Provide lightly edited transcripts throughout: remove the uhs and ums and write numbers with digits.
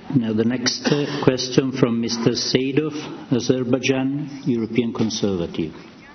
Now the next question from Mr. Seydov, Azerbaijan, European Conservative.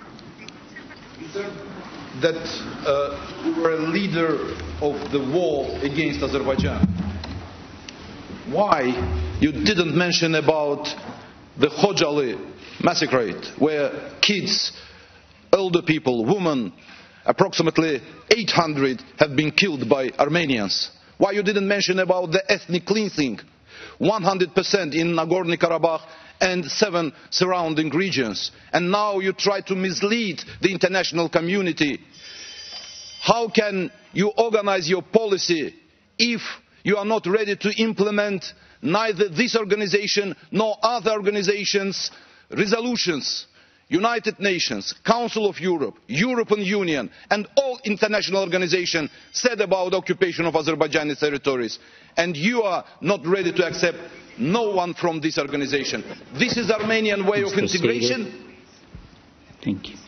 That you were a leader of the war against Azerbaijan. Why you didn't mention about the Khojaly massacre, where kids, older people, women, approximately 800 have been killed by Armenians? Why you didn't mention about the ethnic cleansing, 100% in Nagorno-Karabakh and 7 surrounding regions? And now you try to mislead the international community. How can you organize your policy if you are not ready to implement neither this organization nor other organizations' resolutions? United Nations, Council of Europe, European Union and all international organizations said about the occupation of Azerbaijani territories, and you are not ready to accept no one from this organization. This is Armenian way of integration? Thank you.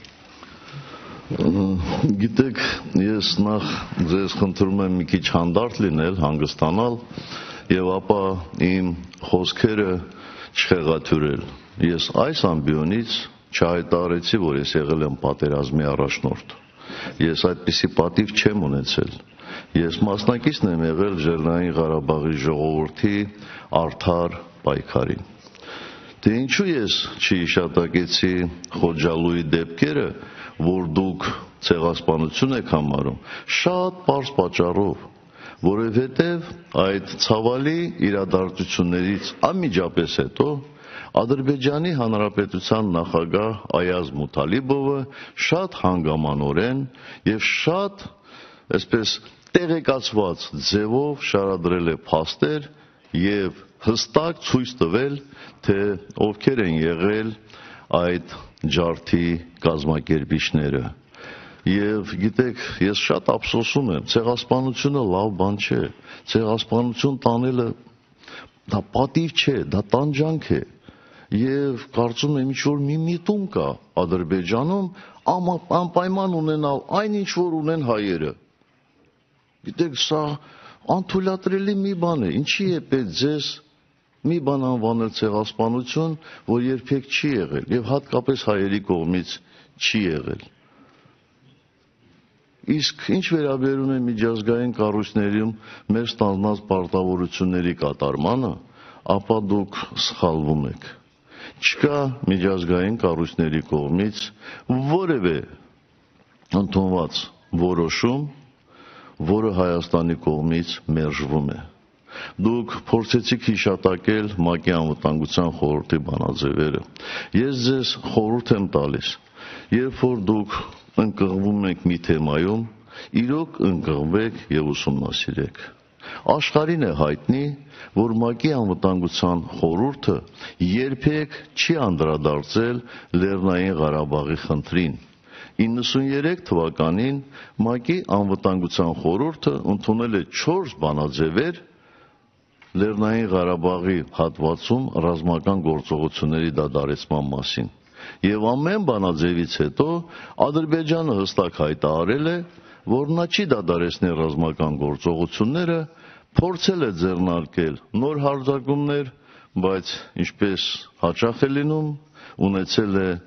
Գիտեք, ես նախ ձեզ խնդրում եմ մի քիչ հանդարտ լինել, հանգստանալ եւ ապա իմ խոսքերը չխեղաթյուրել։ Ես այս ամբիոնից չհայտարարեցի, որ ես եղել եմ պատերազմի առաջնորդ։ Ես այդպիսի պատիվ չեմ ունեցել։ Ես մասնակիցն եմ եղել Լեռնային Ղարաբաղի ժողովրդի արդար պայքարին։ Դե ինչու ես չհիշատակեցի Խոջալուի դեպքերը, որ դուք ցեղասպանություն եք համարում, շատ պարզ պատճառով, որովհետև այդ ցավալի իրադարձություններից անմիջապես հետո Ադրբեջանի Հանրապետության նախագահ Այազ Մութալիբովը շատ հանգամանորեն եւ շատ այսպես տեղեկացված ձևով շարադրել է փաստեր եւ հստակ ցույց տվել, թե ովքեր են եղել այդ ջարդի կազմակերպիչները։ Եվ գիտեք, ես շատ ափսոսում եմ, ցեղասպանությունը լավ բան չէ, ցեղասպանություն տանելը դա պատիվ չէ, դա տանջանք է։ Եվ կարծում եմ ինչ-որ մի միտում կա Ադրբեջանում անպայման ունենալ այն ինչ որ ունեն հայերը։ Գիտեք, սա անթույլատրելի մի բան է, ինչի է պետք ձեզ մի բան անվանել ցեղասպանություն, որ երբեք չի եղել եւ հատկապես հայերի կողմից չի եղել։ Իսկ ինչ վերաբերում է միջազգային կառույցներում մեր ստանձնած պարտավորությունների կատարմանը, ապա դուք սխալվում եք։ Չկա միջազգային կառույցների կողմից որևէ ընդունված որոշում, որը Հայաստանի կողմից մերժվում է։ Դուք փորձեցիք հիշատակել ՄԱԿ-ի անվտանգության խորհրդի բանաձևերը։ Ես ձեզ խորհուրդ եմ տալիս, երբ որ դուք ընկղվում եք մի թեմայում, իրոք ընկղվեք եւ ուսումնասիրեք։ Աշխարհին է հայտնի, որ ՄԱԿ-ի անվտանգության խորհուրդը երբեք չի անդրադարձել Լեռնային Ղարաբաղի խնդրին։ 93 թվականին ՄԱԿ-ի անվտանգության խորհուրդը ընդունել է 4 բանաձևեր Լեռնային Ղարաբաղի հատվածում ռազմական գործողությունների դադարեցման մասին։ Եվ ամեն բանաձևից հետո Ադրբեջանը հստակ հայտարարել է, որ նա չի դադարեցնի ռազմական գործողությունները, փորձել է ձեռնարկել նոր հարձակումներ, բայց ինչպես հաճախ է լինում, ունեցել է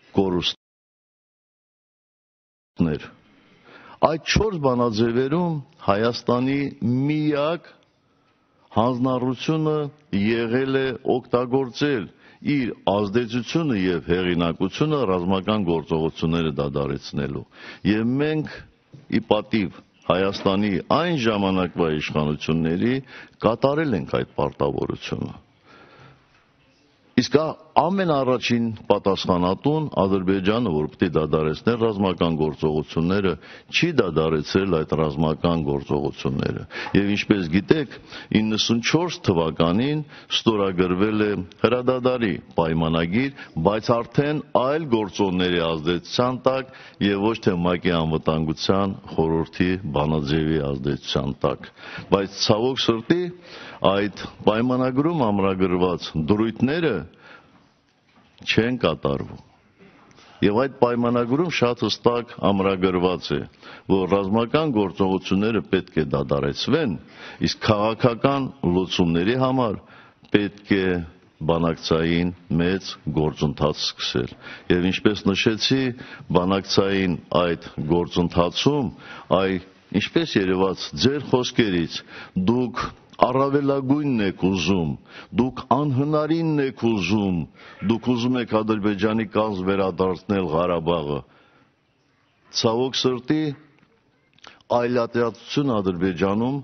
կորուստներ։ Այդ 4 բանաձևերում Հայաստանի միակ հանձնառությունը եղել է օգտագործել իր ազդեցությունը եւ հեղինակությունը ռազմական գործողությունները դադարեցնելու։ Եվ մենք ի պատիվ Հայաստանի այն ժամանակվա իշխանությունների կատարել ենք այդ պարտավորությունը։ Իսկ ամենաառաջին պատասխանատուն Ադրբեջանը, որ պետք է դադարեցներ ռազմական գործողությունները, չի դադարեցրել այդ ռազմական գործողությունները։ Եվ ինչպես գիտեք, 94 թվականին ստորագրվել է հրադադարի պայմանագիր, բայց արդեն այլ գործոնների ազդեցության տակ եւ ոչ թե ՄԱԿ-ի անվտանգության խորհրդի բանաձևի ազդեցության տակ։ Բայց ցավոք սրտի այդ պայմանագրում ամրագրված դրույթները չեն կատարվում։ Եվ այդ պայմանագրում շատ հստակ ամրագրված է, որ ռազմական գործողությունները պետք է դադարեցվեն, իսկ քաղաքական լուծումների համար պետք է բանակցային մեծ գործընթաց սկսել։ Եվ ինչպես նշեցի, բանակցային այդ գործընթացում, ինչպես երևաց ձեր խոսքերից, դուք առավելագույնն եք ուզում, դուք անհնարինն եք ուզում, դուք ուզում եք Ադրբեջանի կազմ վերադարձնել Ղարաբաղը։ Ցավոք սրտի, այլատիացությունը Ադրբեջանում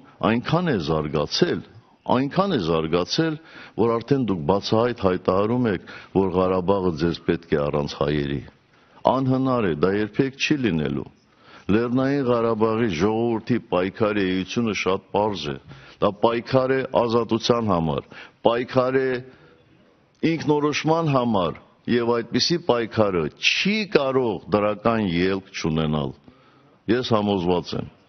այնքան է զարգացել, որ արդեն դուք բացահայտ հայտարարում եք, որ Ղարաբաղը ձեզ պետք է առանց հայերի։ Անհնար է, դա երբեք չի լինելու։ Լեռնային Ղարաբաղի ժողովրդի պայքարի էությունը շատ պարզ է։ Դա պայքար է ազատության համար, պայքար է ինքնորոշման համար, եւ այդպիսի պայքարը չի կարող դրական ելք չունենալ։ Ես համոզված եմ։